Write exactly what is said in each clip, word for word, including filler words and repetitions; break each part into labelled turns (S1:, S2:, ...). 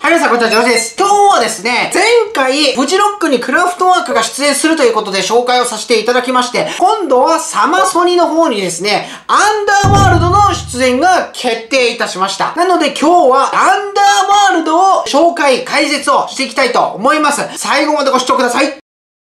S1: はい、皆さん、こんにちは、ジョージです。今日はですね、前回、フジロックにクラフトワークが出演するということで紹介をさせていただきまして、今度はサマソニの方にですね、アンダーワールドの出演が決定いたしました。なので今日はアンダーワールドを紹介、解説をしていきたいと思います。最後までご視聴ください。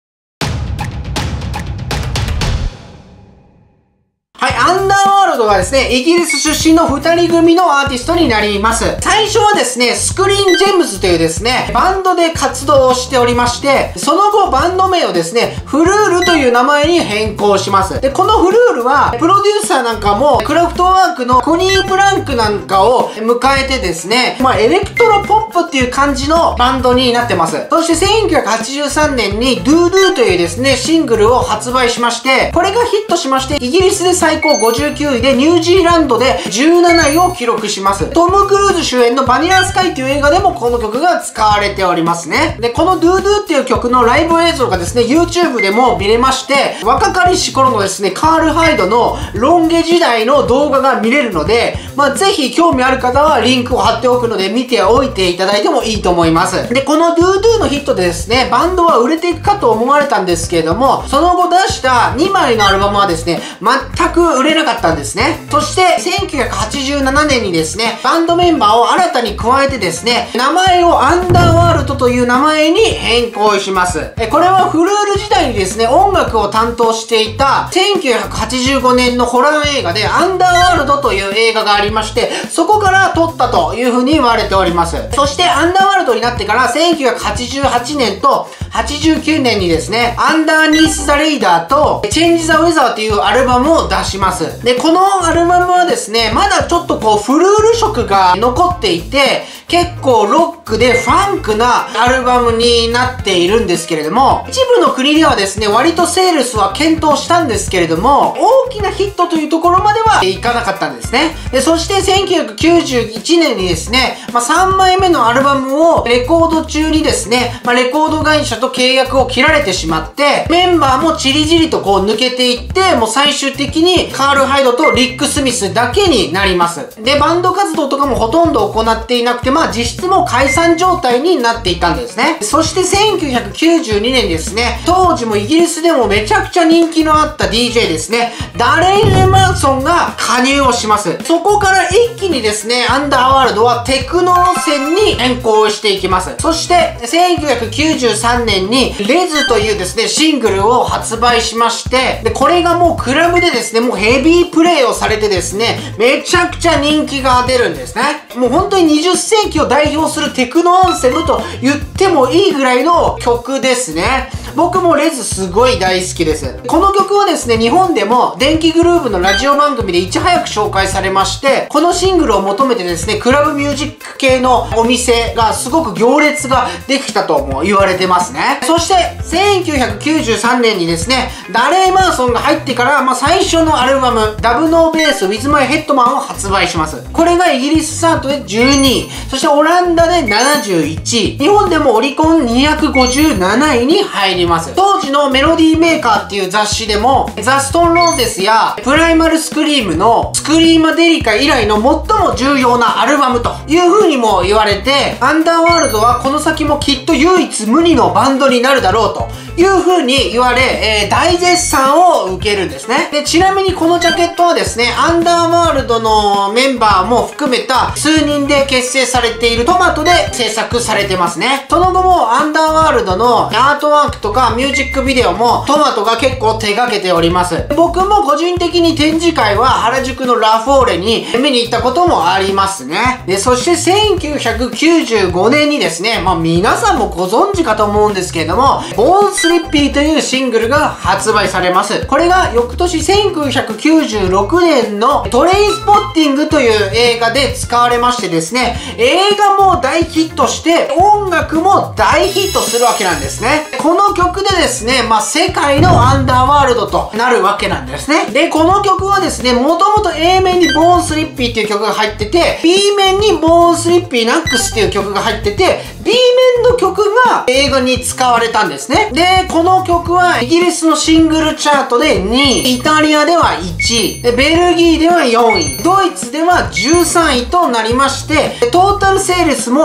S1: はい、アンダーワールドがですね、イギリス出身のふたり組のアーティストになります。最初はですね、スクリーンジェムズというですね、バンドで活動をしておりまして、その後バンド名をですね、フルールという名前に変更します。で、このフルールは、プロデューサーなんかも、クラフトワークのコニー・プランクなんかを迎えてですね、まあ、エレクトロポップっていう感じのバンドになってます。そしてせんきゅうひゃくはちじゅうさんねんに ドゥドゥ というですね、シングルを発売しまして、これがヒットしまして、イギリスで最高ごじゅうきゅういでニュージーランドでじゅうなないを記録します。トム・クルーズ主演のバニラスカイという映画でもこの曲が使われておりますね。で、この ドゥドゥ っていう曲のライブ映像がですね、YouTube でも見れまして、若かりし頃のですね、カール・ハイドのロン毛時代の動画が見れるので、まあ、ぜひ興味ある方はリンクを貼っておくので見ておいていただいてもいいと思います。で、この ドゥドゥ のヒットでですね、バンドは売れていくかと思われたんですけれども、その後出したにまいのアルバムはですね、全く売れなかったんですね。そしてせんきゅうひゃくはちじゅうななねんにですね、バンドメンバーを新たに加えてですね、名前をアンダーワールドという名前に変更します。えこれはフルール時代にですね、音楽を担当していたせんきゅうひゃくはちじゅうごねんのホラー映画でアンダーワールドという映画がありまして、そこから撮ったというふうに言われております。そしてアンダーワールドになってからせんきゅうひゃくはちじゅうはちねんとはちじゅうきゅうねんにですね、アンダーニース・ザ・レイダーとチェンジ・ザ・ウェザーというアルバムを出します。で、このアルバムはですね、まだちょっとこうフルール色が残っていて、結構ロックでファンクなアルバムになっているんですけれども、一部の国ではですね、割とセールスは検討したんですけれども、大きなヒットというところまではいかなかったんですね。で、そしてせんきゅうひゃくきゅうじゅういちねんにですね、まあ、さんまいめのアルバムをレコード中にですね、まあ、レコード会社と契約を切られてしまって、メンバーもチリジリとこう抜けていって、もう最終的にカール・ハイドとリック・スミスだけになります。で、バンド活動とかもほとんど行っていなくて、まあ実質も解散状態になっていたんですね。そしてせんきゅうひゃくきゅうじゅうにねんですね、当時もイギリスでもめちゃくちゃ人気のあった ディージェー ですね、ダレイ・エマーソンが加入をします。そこから一気にですね、アンダーワールドはテクノ路線に変更していきます。そしてせんきゅうひゃくきゅうじゅうさんねんにレズというですね、シングルを発売しまして、で、これがもうクラブでですね、もうヘビープレイをされてですね、めちゃくちゃ人気が出るんですね。もう本当ににじゅっせいきを代表するテクノアンセムと言ってもいいぐらいの曲ですね。僕もレズすごい大好きです。この曲はですね、日本でも電気グルーヴのラジオ番組でいち早く紹介されまして、このシングルを求めてですね、クラブミュージック系のお店がすごく行列ができたとも言われてますね。そしてせんきゅうひゃくきゅうじゅうさんねんにですね、ダレイ・マーソンが入ってから、まあ、最初のアルバム、ダブノーベース With My Headman を発売します。これがイギリスチャートでじゅうにい、そしてオランダでななじゅういちい、日本でもオリコンにひゃくごじゅうなないに入ります。当時のメロディーメーカーっていう雑誌でも、ザ・ストーン・ローゼスやプライマル・スクリームのスクリーマ・デリカ以来の最も重要なアルバムという風にも言われて、アンダーワールドはこの先もきっと唯一無二のバンドになるだろうという風に言われ、えー、大絶賛を受けるんですね。で、ちなみにこのジャケットはですね、アンダーワールドのメンバーも含めた数人で結成されているトマトで制作されてますね。その後もアンダーワールドのアートワークとかミュージックビデオもトマトが結構手掛けております。僕も個人的に展示会は原宿のラフォーレに見に行ったこともありますね。で、そしてせんきゅうひゃくきゅうじゅうごねんにですね、まあ皆さんもご存知かと思うんですけれども、ボーンスリッピーというシングルが発売されます。これが翌年せんきゅうひゃくきゅうじゅうろくねんのトレインスポッティングという映画で使われましてですね、映画も大ヒットして音楽も大ヒットするわけなんですね。この曲でですね、まあ世界のアンダーワールドとなるわけなんですね。で、この曲はですね、もともと A 面にボーンスリッピーっていう曲が入ってて、B 面にボーンスリッピーナックスっていう曲が入ってて、B 面の曲が映画に使われたんですね。で、この曲はイギリスのシングルチャートでにい、イタリアではいちい、でベルギーではよんい、ドイツではじゅうさんいとなりまして、トータルセールスもひゃく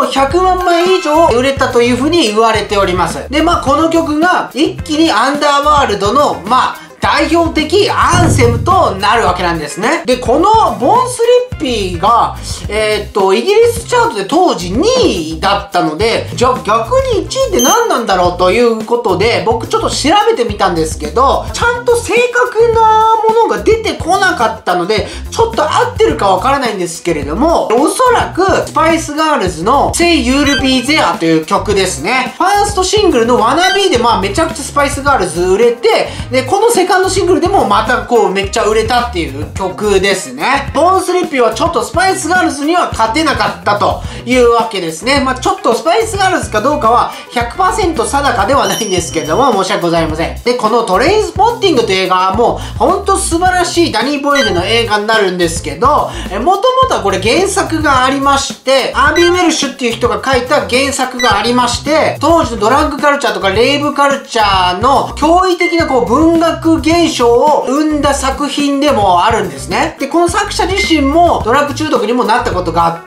S1: まんまい以上売れたというふうに言われております。で、まあこの曲が一気にアンダーワールドの、まあ、代表的アンセムとなるわけなんですね。で、このボンスリッピーが、えー、っと、イギリスチャートで当時にいだったので、じゃあ逆にいちいって何なんだろうということで、僕ちょっと調べてみたんですけど、ちゃんと正確なものが出てこなかったので、ちょっと合ってるかわからないんですけれども、おそらく、スパイスガールズの Say You'll Be There という曲ですね。ファーストシングルの Wanna Be で、まあめちゃくちゃスパイスガールズ売れて、で、このセカンドシングルでもまたこうめっちゃ売れたっていう曲ですね。ボーンスリッピーはちょっとスパイスガールズには勝てなかったというわけですね。まあちょっとスパイスガールズかどうかは ひゃくパーセント 定かではないんですけれども、申し訳ございません。で、このトレインスポッティングという映画はもうほんと素晴らしいダニー・ボイルの映画になるんですけど、えもともとはこれ原作がありまして、アービー・ウェルシュっていう人が書いた原作がありまして、当時のドラッグカルチャーとかレイブカルチャーの驚異的なこう文学現象を生んだ作品でもあるんですね。で、この作者自身もドラッグ中毒にもなったことがあって、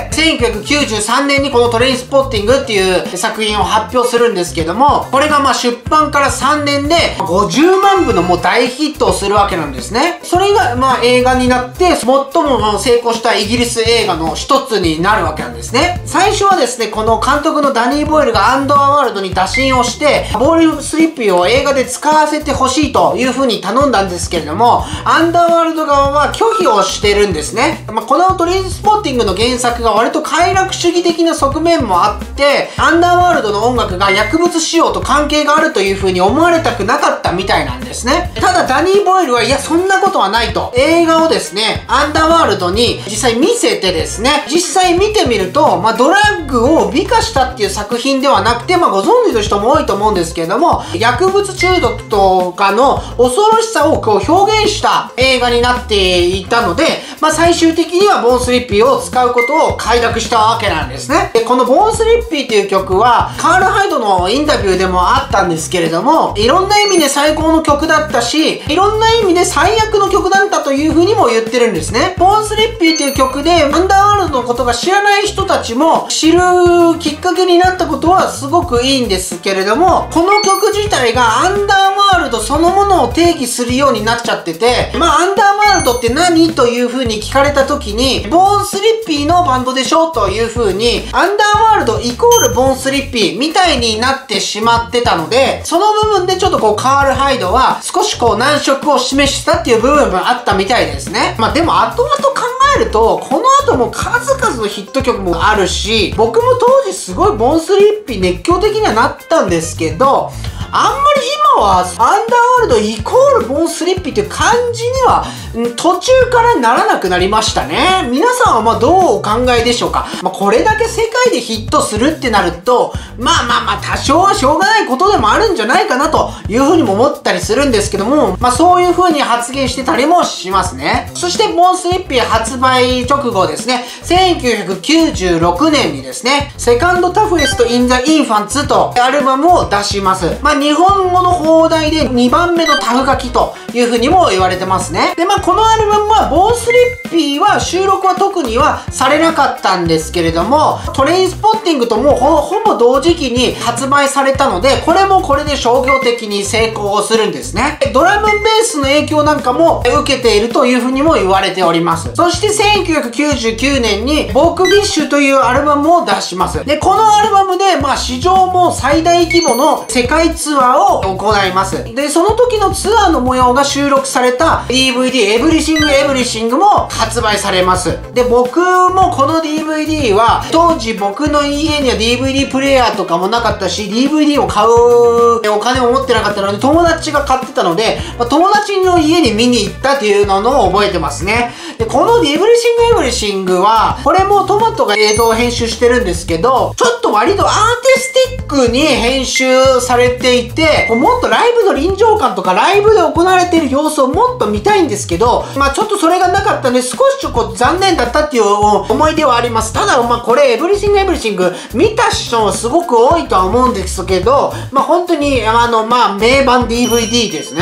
S1: せんきゅうひゃくきゅうじゅうさんねんにこのトレインスポッティングっていう作品を発表するんですけども、これがまあ出版からさんねんでごじゅうまんぶのもう大ヒットをするわけなんですね。それがまあ映画になって最も成功したイギリス映画の一つになるわけなんですね。最初はですね、この監督のダニー・ボイルがアンダーワールドに打診をして、ボールスリッピーを映画で使わせてほしいという風に頼んだんですけれども、アンダーワールド側は拒否をしてるんですね。まあ、このトレインスポッティングの原作が割と快楽主義的な側面もあって、アンダーワールドの音楽が薬物使用と関係があるという風に思われたくなかったみたいなんですね。ただダニー・ボイルはいやそんなことはないと、映画をですね、アンダーワールドに実際見せてですね、実際見てみると、まあ、ドラッグを美化したっていう作品ではなくて、まあ、ご存知の人も多いと思うんですけれども、薬物中毒とかの恐ろしさをこう表現した映画になっていたので、まあ、最終的にはボーンスリッピーを使うことを快諾したわけなんですね。で、このボーンスリッピーっていう曲は、カール・ハイドのインタビューでもあったんですけれども、いろんな意味で最高の曲だったし、いろんな意味で最悪の曲だったという風にも言ってるんですね。ボーンスリッピーっていう曲で、アンダーワールドのことが知らない人たちも知るきっかけになったことはすごくいいんですけれども、この曲自体がアンダーワールドそのものを定義するようになっちゃってて、まあ、アンダーワールドって何という風に聞かれた時に、ボーンスリッピーのバンドでしょという風に、アンダーワールドイコールボーンスリッピーみたいになってしまってたので、その部分でちょっとこうカール・ハイドは少しこう難色を示したっていう部分もあったみたいですね。まあでも後々考えると、この後も数々のヒット曲もあるし、僕も当時すごいボーンスリッピー熱狂的にはなったんですけど、あんまり今はアンダーワールドイコールボーンスリッピーっていう感じには途中からならなくなりましたね。皆さんはまあどうお考えでしょうか。まあこれだけ世界でヒットするってなると、まあまあまあ多少はしょうがないことでもあるんじゃないかなというふうにも思ったりするんですけども、まあそういうふうに発言してたりもしますね。そしてボーンスリッピー発売直後ですね、せんきゅうひゃくきゅうじゅうろくねんにですね、セカンドタフエスト・イン・ザ・インファンツとアルバムを出します。まあ日本語の放題でにばんめのタフ書きという風にも言われてますね。で、まあこのアルバムはボーンスリッピーは収録は特にはされなかったんですけれども、トレインスポッティングとも ほ, ほぼ同時期に発売されたので、これもこれで商業的に成功するんですね。ドラムベースの影響なんかも受けているという風にも言われております。そしてせんきゅうひゃくきゅうじゅうきゅうねんにボークフィッシュというアルバムを出します。で、このアルバムでまあ史上も最大規模の世界ツアーを行います。で、その時のツアーの模様が収録された ディーブイディー エブリシングエブリシングも発売されます。で、僕もこの ディーブイディー は当時僕の家には ディーブイディー プレイヤーとかもなかったし、 ディーブイディー を買うお金を持ってなかったので友達が買ってたので、まあ、友達の家に見に行ったっていうのを覚えてますね。で、この ディーブリシングエブリシングはこれもトマトが映像を編集してるんですけど、ちょっと割とアーティスティックに編集されていて、もっとライブの臨場感とかライブで行われている様子をもっと見たいんですけど、まあちょっとそれがなかったので少しちょっと残念だったっていう思い出はあります。ただまあこれエブリシングエブリシング見た人もすごく多いとは思うんですけど、まあ本当にあのまあ名盤 ディーブイディー ですね。僕は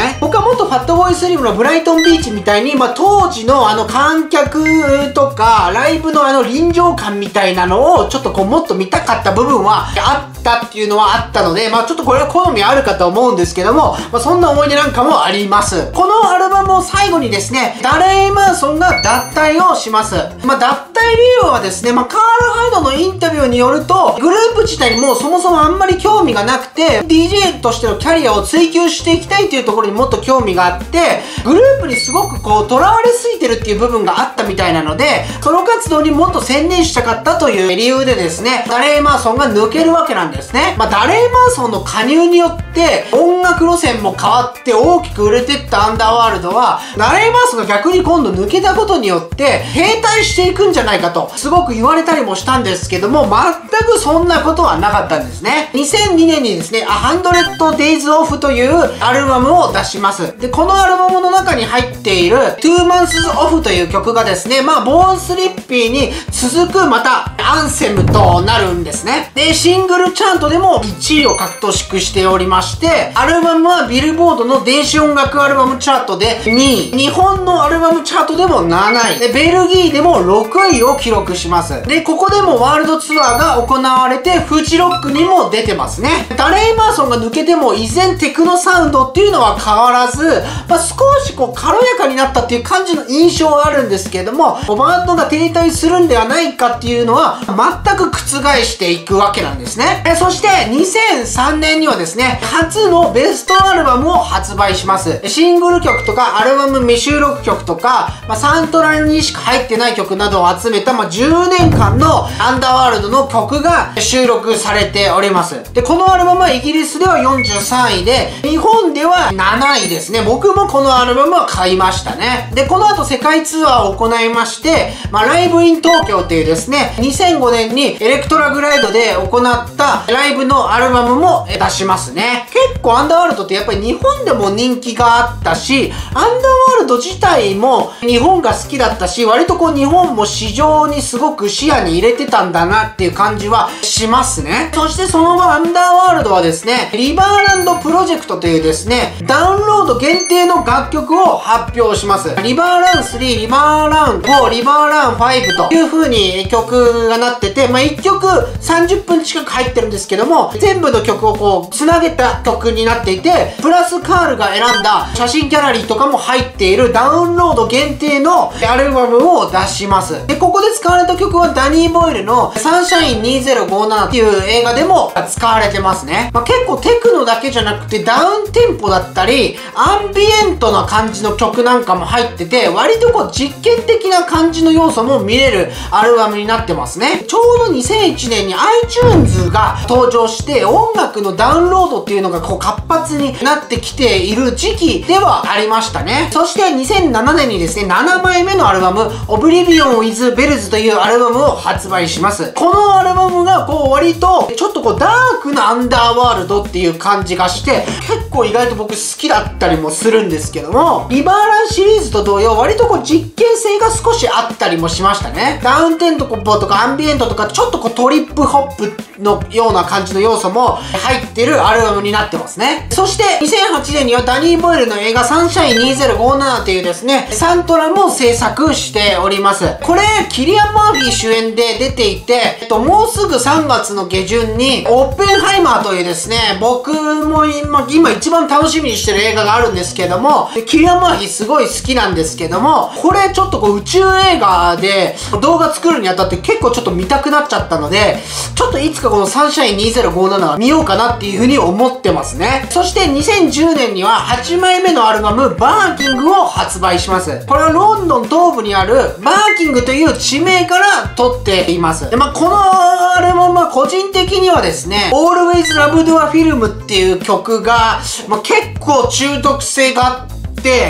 S1: 元ファットボーイスリムのブライトンビーチみたいに、まあ、当時のあの観客とか、ライブのあの臨場感みたいなのを、ちょっとこうもっと見たかった部分はあったっていうのはあったので、まあちょっとこれは好みあるかと思うんですけども、まあそんな思い出なんかもあります。このアルバムを最後にですね、ダレイ・マーソンが脱退をします。まあ脱退理由はですね、まあカール・ハイドのインタビューによると、グループ自体にもうそもそもあんまり興味がなくて、ディージェー としてのキャリアを追求していきたいっていうところにもっと興味があって、グループにすごくこう、囚われすぎてるっていう部分があったみたいなので、ソロ活動にもっと専念したかったという理由でですね、ダレイ・マーソンが抜けるわけなんですね。まあ、ダレイ・マーソンの加入によって音楽路線も変わって大きく売れてったアンダーワールドは、ダレイ・マーソンが逆に今度抜けたことによって停滞していくんじゃないかとすごく言われたりもしたんですけども、全くそんなことはなかったんですね。にせんにねんにですね、A Hundred Days Off というアルバムを出します。で、このアルバムの中に入っている Two Months Off という曲がですね、まあ、ボーンスリッピーに続くまたアンセムとなるんですね。で、シングルチャートでもいちいを獲得しておりまして、アルバムはビルボードの電子音楽アルバムチャートでにい、日本のアルバムチャートでもなない、で、ベルギーでもろくいを記録します。で、ここでもワールドツアーが行われて、フジロックにも出てますね。ダレイ・マーソンが抜けても依然テクノサウンドっていうのは変わらず、まあ、少しこう軽やかになったっていう感じの印象はあるんですけれども、バンドが停滞するんではないかっていうのは全く覆していくわけなんですね。そしてにせんさんねんにはですね、初のベストアルバムを発売します。シングル曲とかアルバム未収録曲とか、まあ、サントラにしか入ってない曲などを集めた、まあ、じゅうねんかんのアンダーワールドの曲が収録されております。で、このアルバムはイギリスではよんじゅうさんいで、日本ではなないですね。僕もこのアルバムは買いましたね。で、この後世界ツアーを行いまして、まあ、ライブイン東京っていうですね、にせんごねんにエレクトラグライドで行ったライブのアルバムも出しますね。結構アンダーワールドってやっぱり日本でも人気があったし、アンダーワールド自体も日本が好きだったし、割とこう日本も市場にすごく視野に入れてたんだなっていう感じはしますね。そしてその後アンダーワールドはですね、リバーランドプロジェクトというですね、ダウンロード限定の楽曲を発表します。リバーランスリー、リバーランフォー、リバーランファイブという風に曲がなってて、まあ、いっきょくさんじゅっぷん近く入ってるんですけども、全部の曲をこう、つなげた曲になっていて、プラスカールが選んだ写真ギャラリーとかも入っているダウンロード限定のアルバムを出します。で、ここで使われた曲はダニー・ボイルのサンシャインにせんごじゅうななっていう映画でも使われてますね。まあ、結構テクノだけじゃなくてダウンテンポだったり、アンビエントな感じの曲なんかも入ってて、割とこう実験的な感じの要素も見れるアルバムになってますね。ちょうどにせんいちねんに iTunes が登場して音楽のダウンロードっていうのがこう活発になってきている時期ではありましたね。そしてにせんななねんにですね、ななまいめのアルバム Oblivion with Bells というアルバムを発売します。このアルバムがこう割とちょっとこうダークなアンダーワールドっていう感じがして、結構意外と僕好きだったりもするんですけども、リバーランシリーズと同様割とこう実験性が少しあったりもしましたね。ダウンテンポとかアンビエントとかちょっとこうトリップホップのような感じの要素も入ってるアルバムになってますね。そしてにせんはちねんにはダニー・ボイルの映画サンシャインにせんごじゅうななっていうですね、サントラも制作しております。これ、キリアン・マーフィー主演で出ていて、えっと、もうすぐさんがつの下旬に、オッペンハイマーというですね、僕も今、今一番楽しみにしてる映画があるんですけども、キリアン・マーフィーすごい好きなんですけども、これちょっとこう宇宙映画で動画作るにあたって結構ちょっと見たくなっちゃったので、ちょっといつかこのサンシャインにせんごじゅうなな見ようかなっていう風に思ってますね。そしてにせんじゅうねんにははちまいめのアルバムバーキングを発売します。これはロンドン東部にあるバーキングという地名から取っています。で、まあ、このアルバムは個人的にはですね、Always Loved a Film っていう曲が、まあ、結構中毒性があって、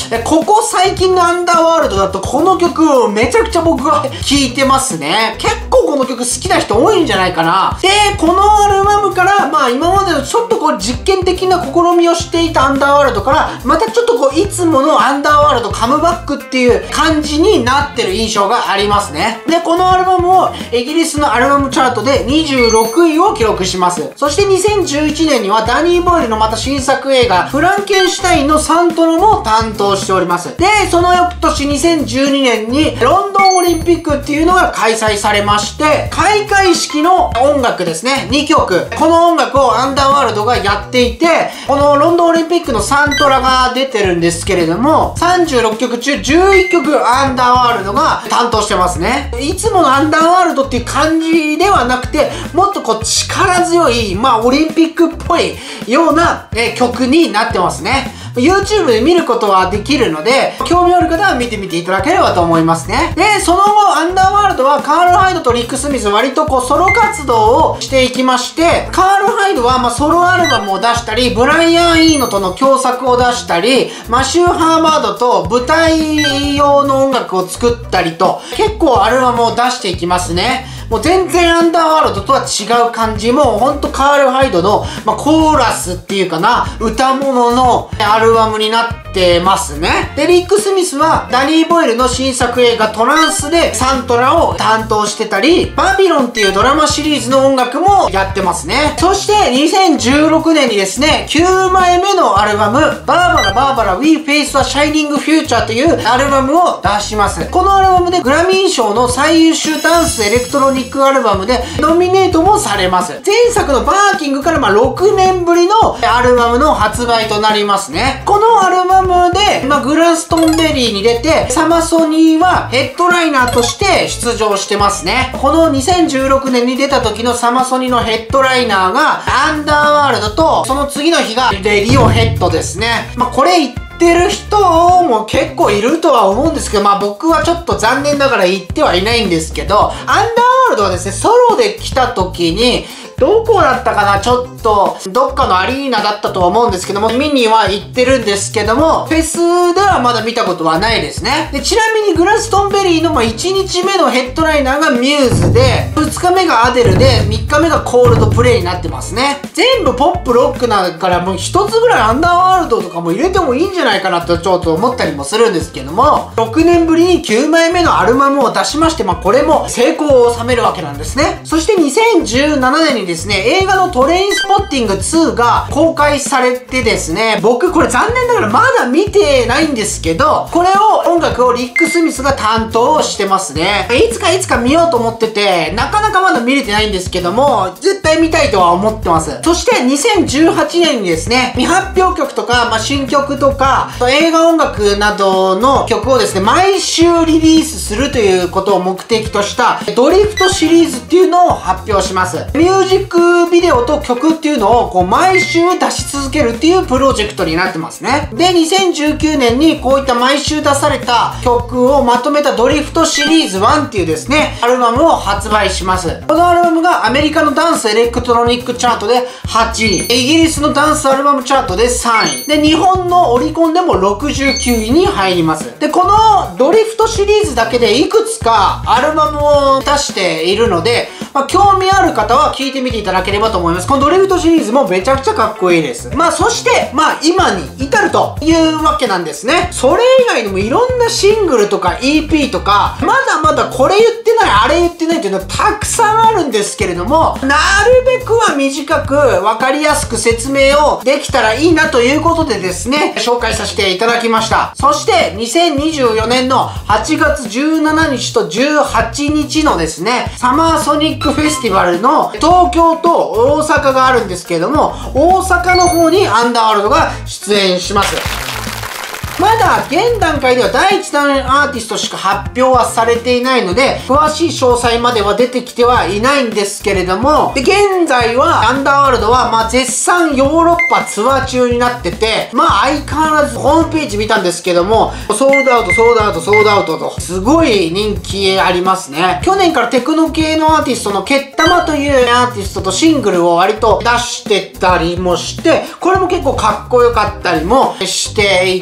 S1: ここ最近のアンダーワールドだとこの曲めちゃくちゃ僕は聴いてますね。結構この曲好きな人多いんじゃないかな。で、このアルバムから、まあ今までのちょっとこう実験的な試みをしていたアンダーワールドから、またちょっとこういつものアンダーワールドカムバックっていう感じになってる印象がありますね。で、このアルバムをイギリスのアルバムチャートでにじゅうろくいを記録します。そしてにせんじゅういちねんにはダニー・ボイルのまた新作映画フランケンシュタインのサントラも担当しております。で、その翌年にせんじゅうにねんにロンドンオリンピックっていうのが開催されまして、開会式の音楽ですね、にきょく。この音楽をアンダーワールドがやっていて、このロンドンオリンピックのサントラが出てるんですけれども、さんじゅうろっきょく中じゅういっきょくアンダーワールドが担当してますね。いつものアンダーワールドっていう感じではなくて、もっとこう力強い、まあオリンピックっぽいような、え曲になってますね。YouTube で見ることはできるので、興味ある方は見てみていただければと思いますね。で、その後、アンダーワールドはカール・ハイドとリック・スミス割とこうソロ活動をしていきまして、カール・ハイドはまあソロアルバムを出したり、ブライアン・イーノとの共作を出したり、マシュー・ハーバードと舞台用の音楽を作ったりと、結構アルバムを出していきますね。もう全然アンダーワールドとは違う感じ。もうほんとカール・ハイドの、まあ、コーラスっていうかな、歌物のアルバムになってますね。で、リック・スミスはダニー・ボイルの新作映画トランスでサントラを担当してたり、バビロンっていうドラマシリーズの音楽もやってますね。そしてにせんじゅうろくねんにですね、きゅうまいめのアルバム、バーバラ・バーバラ We Face a Shining Future というアルバムを出します。このアルバムでグラミー賞の最優秀ダンスエレクトロニックアルバムでノミネートもされます。前作のバーキングからまあろくねんぶりのアルバムの発売となりますね。このアルバムで、まあ、グラストンベリーに出て、サマソニーはヘッドライナーとして出場してますね。このにせんじゅうろくねんに出た時のサマソニーのヘッドライナーがアンダーワールドと、その次の日がレディオヘッドですね。まあ、これ言ってる人も結構いるとは思うんですけど、まあ僕はちょっと残念ながら言ってはいないんですけど、アンダーワールドはですね、ソロで来た時に、どこだったかな、ちょっと、どっかのアリーナだったとは思うんですけども、見には行ってるんですけども、フェスではまだ見たことはないですね。で、ちなみにグラストンベリーのまあいちにちめのヘッドライナーがミューズで、ふつかめがアデルで、みっかめがコールドプレイになってますね。全部ポップロックだからもう一つぐらいアンダーワールドとかも入れてもいいんじゃないかなとちょっと思ったりもするんですけども、ろくねんぶりにきゅうまいめのアルバムを出しまして、まあこれも成功を収めるわけなんですね。そしてにせんじゅうななねんにですね、映画のトレインスポッティングツーが公開されてですね、僕これ残念ながらまだ見てないんですけど、これを音楽をリック・スミスが担当してますね。いつかいつか見ようと思ってて、なかなかまだ見れてないんですけども、絶対見たいとは思ってます。そしてにせんじゅうはちねんにですね、未発表曲とか、まあ、新曲とか、映画音楽などの曲をですね、毎週リリースするということを目的としたドリフトシリーズっていうのを発表します。ミュージックビデオと曲っていうのをこう毎週出し続けるっていうプロジェクトになってますね。で、にせんじゅうきゅうねんにこういった毎週出された曲をまとめたドリフトシリーズワンっていうですね、アルバムを発売します。このアルバムがアメリカのダンスエレクトロニックチャートではちい、イギリスのダンスアルバムチャートでさんい、で、日本のオリコンでもろくじゅうきゅういに入ります。で、このドリフトシリーズだけでいくつかアルバムを出しているので、まあ、興味ある方は聞いてみていただければと思います。このドリフトシリーズもめちゃくちゃかっこいいです。まあ、そして、まあ、今に至るというわけなんですね。それ以外にもいろんなシングルとか イーピー とか、まだまだこれ言ってない、あれ言ってないっていうのはたくさんあるんですけれども、なるべくは短くわかりやすく説明をできたらいいなということでですね、紹介させていただきました。そして、にせんにじゅうよねんのはちがつじゅうしちにちとじゅうはちにちのですね、サマーソニックフェスティバルの東京と大阪があるんですけれども、大阪の方にアンダーワールドが出演します。まだ現段階ではだいいち弾アーティストしか発表はされていないので、詳しい詳細までは出てきてはいないんですけれども、で、現在はアンダーワールドはまあ絶賛ヨーロッパツアー中になってて、まあ相変わらずホームページ見たんですけども、ソールドアウト、ソールドアウト、ソールドアウトと、すごい人気ありますね。去年からテクノ系のアーティストのケッタマというアーティストとシングルを割と出してたりもして、これも結構かっこよかったりもしていて、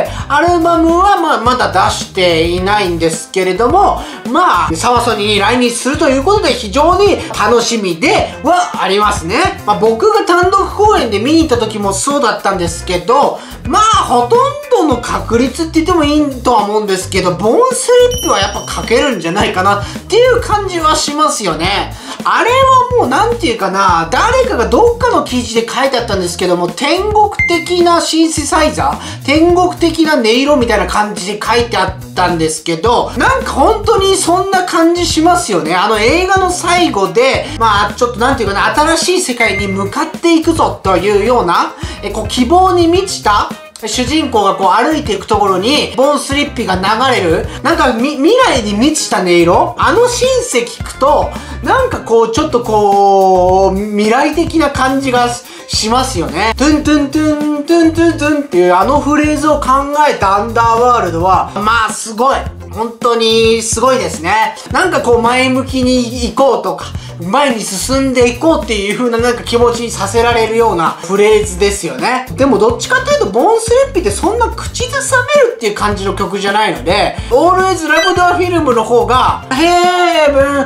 S1: アルバムはまあまだ出していないんですけれども、まあ、サマソニに来日するということで非常に楽しみではありますね。まあ僕が単独公演で見に行った時もそうだったんですけど、まあほとんどの確率って言ってもいいとは思うんですけど、ボーンスリップはやっぱ書けるんじゃないかなっていう感じはしますよね。あれはもうなんていうかな、誰かがどっかの記事で書いてあったんですけども、天国的なシンセサイザー、天国的な音色みたいな感じで書いてあったんですけど、なんか本当にそんな感じしますよね。あの映画の最後で、まあちょっとなんていうかな、新しい世界に向かっていくぞというような、えこう希望に満ちた主人公がこう歩いていくところに、ボーンスリッピが流れる、なんかみ、未来に満ちた音色、あのシンセ聞くと、なんかこう、ちょっとこう、未来的な感じがしますよね。トゥントゥントゥン、トゥントゥントゥンっていうあのフレーズを考えたアンダーワールドは、まあすごい。本当にすごいですね。なんかこう前向きに行こうとか、前に進んでいこうっていう風ななんか気持ちにさせられるようなフレーズですよね。でもどっちかというと、ボーンスリッピってそんな口ずさめるっていう感じの曲じゃないので、Always Love the Film の方が、Heaven,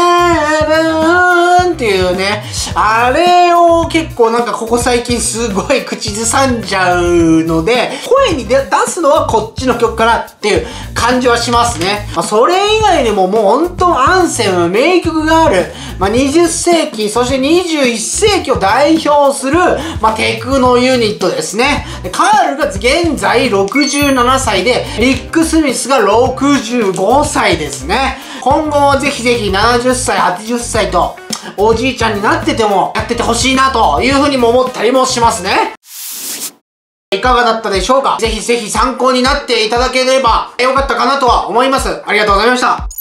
S1: Heaven っていうね、あれを結構なんかここ最近すごい口ずさんじゃうので、声に出すのはこっちの曲かなっていう感じはしますね。まあ、それ以外にももう本当アンセム、名曲がある、まあ、にじゅっせいき、そしてにじゅういっせいきを代表する、まあ、テクノユニットですね。カールが現在ろくじゅうななさいで、リック・スミスがろくじゅうごさいですね。今後はぜひぜひななじゅっさい、はちじゅっさいと、おじいちゃんになっててもやっててほしいなというふうにも思ったりもしますね。いかがだったでしょうか？ぜひぜひ参考になっていただければよかったかなとは思います。ありがとうございました。